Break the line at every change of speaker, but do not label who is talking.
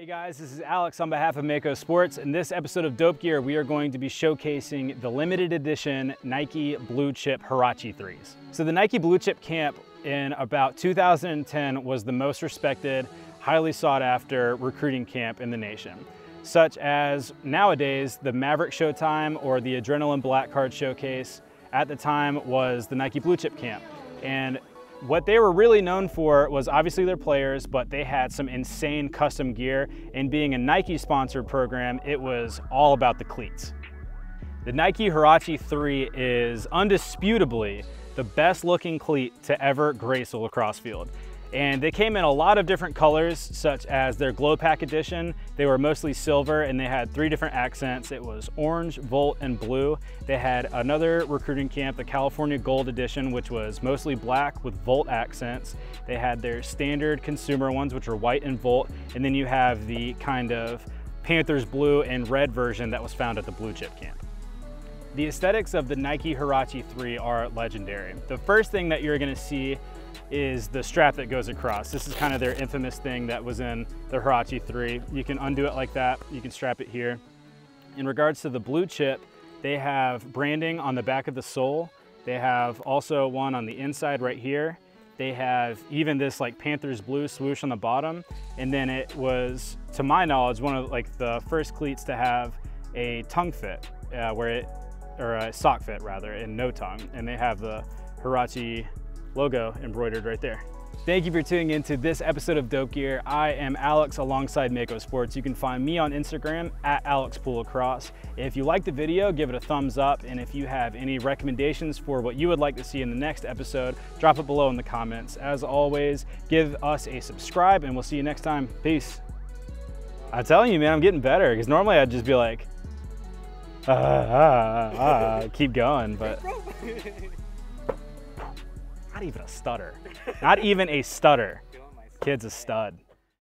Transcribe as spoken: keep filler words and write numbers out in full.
Hey guys, this is Alex on behalf of Mako Sports. In this episode of Dope Gear, we are going to be showcasing the limited edition Nike Blue Chip Huarache threes. So the Nike Blue Chip camp in about two thousand ten was the most respected, highly sought after recruiting camp in the nation, such as nowadays the Maverick Showtime or the Adrenaline Black Card Showcase. At the time was the Nike Blue Chip camp. And what they were really known for was obviously their players, but they had some insane custom gear, and being a Nike sponsored program, it was all about the cleats. The Nike Huarache three is undisputably the best looking cleat to ever grace a lacrosse field. And they came in a lot of different colors, such as their Glow Pack edition. They were mostly silver and they had three different accents. It was orange, volt, and blue. They had another recruiting camp, the California Gold edition, which was mostly black with volt accents. They had their standard consumer ones, which are white and volt. And then you have the kind of Panthers blue and red version that was found at the Blue Chip camp. The aesthetics of the Nike Huarache three are legendary. The first thing that you're gonna see is the strap that goes across. This is kind of their infamous thing that was in the Huarache three. You can undo it like that. You can strap it here. In regards to the Blue Chip, they have branding on the back of the sole. They have also one on the inside right here. They have even this like Panthers blue swoosh on the bottom. And then it was, to my knowledge, one of like the first cleats to have a tongue fit, uh, where it, or a sock fit rather, and no tongue. And they have the Huarache logo embroidered right there. Thank you for tuning into this episode of Dope Gear. I am Alex alongside Mako Sports. You can find me on Instagram at Alex Pool Lacrosse. If you like the video, give it a thumbs up. And if you have any recommendations for what you would like to see in the next episode, drop it below in the comments. As always, give us a subscribe and we'll see you next time. Peace. I'm telling you, man, I'm getting better, because normally I'd just be like, ah, ah, ah, keep going, but not even a stutter. Not even a stutter. Kid's a stud.